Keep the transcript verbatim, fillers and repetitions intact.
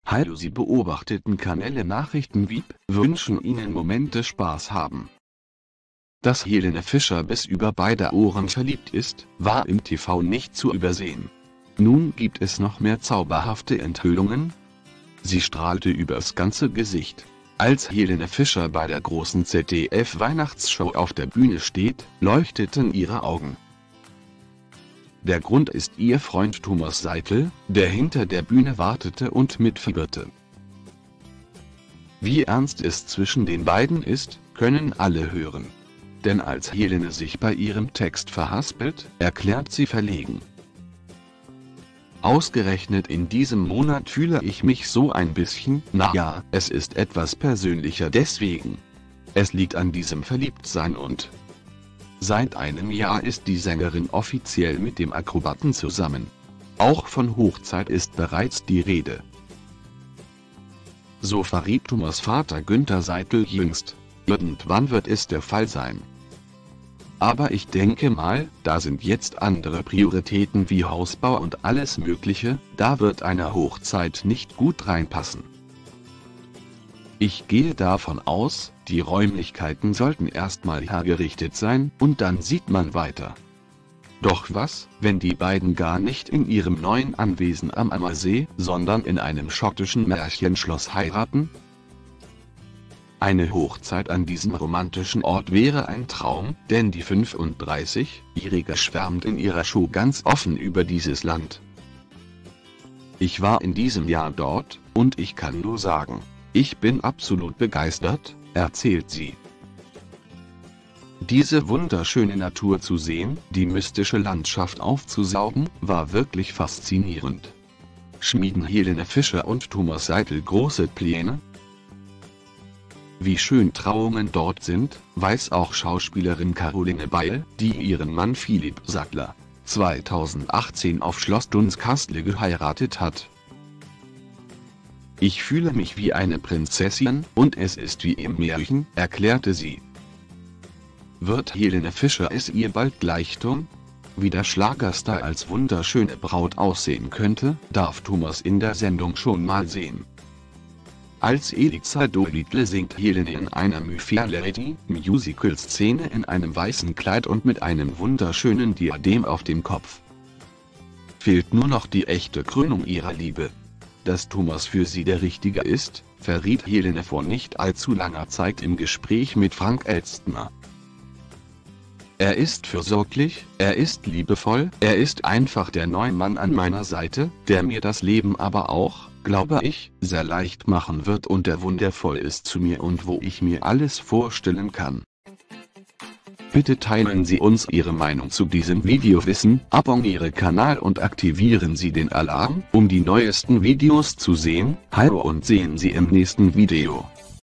Hallo, Sie beobachteten Kanäle Nachrichten V I P, wünschen Ihnen Momente Spaß haben. Dass Helene Fischer bis über beide Ohren verliebt ist, war im T V nicht zu übersehen. Nun gibt es noch mehr zauberhafte Enthüllungen. Sie strahlte übers ganze Gesicht. Als Helene Fischer bei der großen Z D F-Weihnachtsshow auf der Bühne steht, leuchteten ihre Augen. Der Grund ist ihr Freund Thomas Seidel, der hinter der Bühne wartete und mitfieberte. Wie ernst es zwischen den beiden ist, können alle hören. Denn als Helene sich bei ihrem Text verhaspelt, erklärt sie verlegen: Ausgerechnet in diesem Monat fühle ich mich so ein bisschen, naja, es ist etwas persönlicher deswegen. Es liegt an diesem Verliebtsein und... Seit einem Jahr ist die Sängerin offiziell mit dem Akrobaten zusammen. Auch von Hochzeit ist bereits die Rede. So verriet Thomas' Vater Günther Seidel jüngst. Irgendwann wird es der Fall sein. Aber ich denke mal, da sind jetzt andere Prioritäten wie Hausbau und alles Mögliche, da wird eine Hochzeit nicht gut reinpassen. Ich gehe davon aus, die Räumlichkeiten sollten erstmal hergerichtet sein und dann sieht man weiter. Doch was, wenn die beiden gar nicht in ihrem neuen Anwesen am Ammersee, sondern in einem schottischen Märchenschloss heiraten? Eine Hochzeit an diesem romantischen Ort wäre ein Traum, denn die fünfunddreißigjährige schwärmt in ihrer Show ganz offen über dieses Land. Ich war in diesem Jahr dort, und ich kann nur sagen, ich bin absolut begeistert, erzählt sie. Diese wunderschöne Natur zu sehen, die mystische Landschaft aufzusaugen, war wirklich faszinierend. Schmieden Helene Fischer und Thomas Seidel große Pläne? Wie schön Trauungen dort sind, weiß auch Schauspielerin Caroline Beil, die ihren Mann Philipp Sattler zweitausendachtzehn auf Schloss Dunskastle geheiratet hat. Ich fühle mich wie eine Prinzessin, und es ist wie im Märchen, erklärte sie. Wird Helene Fischer es ihr bald gleich tun? Wie der Schlagerstar als wunderschöne Braut aussehen könnte, darf Thomas in der Sendung schon mal sehen. Als Eliza Doolittle singt Helene in einer My Fair Lady Musical-Szene in einem weißen Kleid und mit einem wunderschönen Diadem auf dem Kopf. Fehlt nur noch die echte Krönung ihrer Liebe. Dass Thomas für sie der Richtige ist, verriet Helene vor nicht allzu langer Zeit im Gespräch mit Frank Elstner. Er ist fürsorglich, er ist liebevoll, er ist einfach der neue Mann an meiner Seite, der mir das Leben aber auch, glaube ich, sehr leicht machen wird und der wundervoll ist zu mir und wo ich mir alles vorstellen kann. Bitte teilen Sie uns Ihre Meinung zu diesem Video wissen, abonniere Kanal und aktivieren Sie den Alarm, um die neuesten Videos zu sehen. Hallo und sehen Sie im nächsten Video.